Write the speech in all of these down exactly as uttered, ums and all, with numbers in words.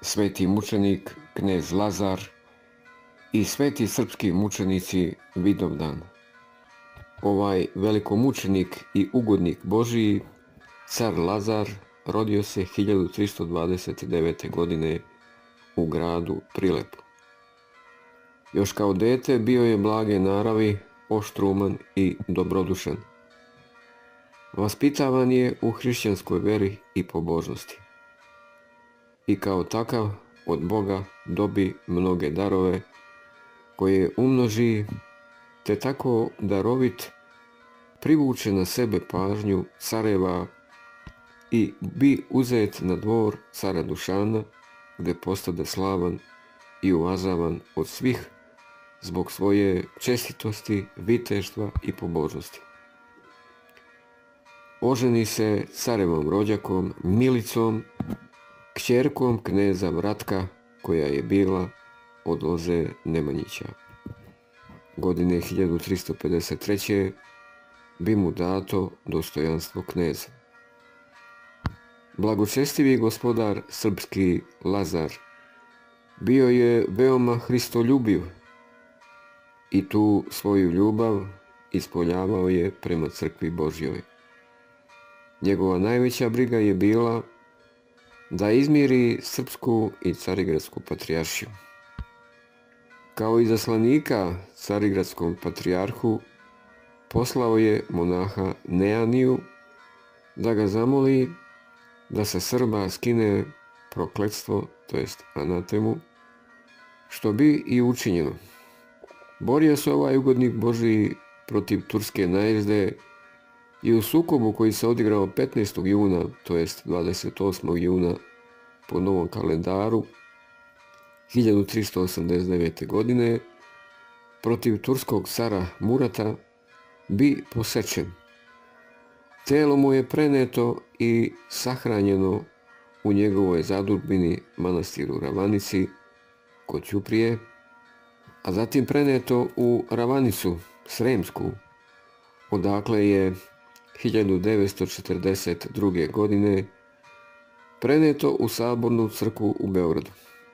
sveti mučenik knez Lazar i sveti srpski mučenici Vidovdan. Ovaj velikomučenik i ugodnik Božiji, car Lazar, rodio se hiljadu tristo dvadeset devete. godine u gradu Prilepu. Još kao dete bio je blage naravi, oštruman i dobrodušan. Vaspitavan je u hrišćanskoj veri i pobožnosti. I kao takav od Boga dobi mnoge darove koje umnoži, te tako darovit privuče na sebe pažnju careva i bi uzet na dvor cara Dušana, gde postade slavan i uvažavan od svih zbog svoje čestitosti, viteštva i pobožnosti. Oženi se carevom rođakom Milicom, kćerkom kneza Vratka, koja je bila od loze Nemanjića. Godine hiljadu tristo pedeset treće. bi mu dato dostojanstvo kneza. Blagočestivi gospodar srpski Lazar bio je veoma hristoljubiv i tu svoju ljubav ispoljavao je prema crkvi Božjoj. Njegova najveća briga je bila da izmiri srpsku i carigradsku patrijaršiju. Kao izaslanika carigradskom patrijarhu poslao je monaha Neaniju da ga zamoli da se Srba skine prokletstvo, to jest anatemu, što bi i učinjeno. Borio se ovaj ugodnik Božiji protiv turske najezde i u sukobu koji se odigrao petnaestog juna, to jest dvadeset osmog juna po novom kalendaru hiljadu tristo osamdeset devete. godine protiv turskog cara Murata, bi posečen. Telo mu je preneto i sahranjeno u njegovoj zadužbini manastiru Ravanici kod Ćuprije, a zatim preneto u Ravanicu Sremsku, odakle je hiljadu devetsto četrdeset druge. godine preneto u Sabornu crkvu u Beogradu.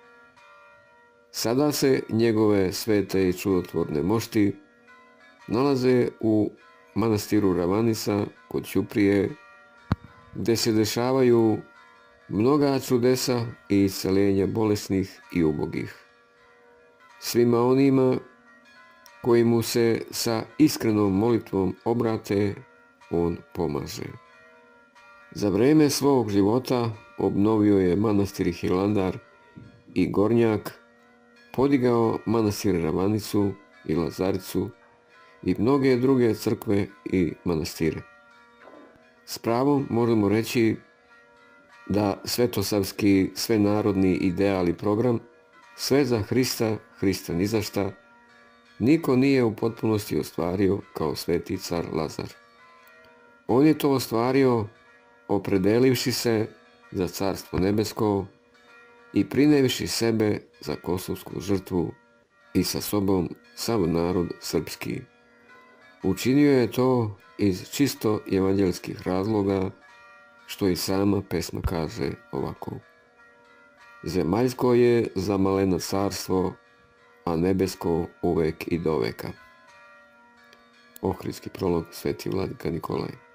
Sada se njegove svete i čudotvorne mošti nalaze u manastiru Ravanica kod Ćuprije, gde se dešavaju mnoga čudesa i isceljenja bolesnih i ubogih. Svima onima koji mu se sa iskrenom molitvom obrate, on pomaže. Za vreme svog života obnovio je manastir Hilandar i Gornjak, podigao manastir Ravanicu i Lazaricu i mnoge druge crkve i manastire. S pravom možemo reći da svetosavski svenarodni ideal i program, sve za Hrista, Hrista ni za šta, niko nije u potpunosti ostvario kao sveti car Lazar. On je to ostvario opredelivši se za carstvo nebesko i prinevši sebe za kosovsku žrtvu i sa sobom sav narod srpski. Učinio je to iz čisto evanđelskih razloga, što i sama pesma kaže ovako: zemaljsko je za malena carstvo, a nebesko uvek i doveka. Ohridski prolog, sveti vladika Nikolaj.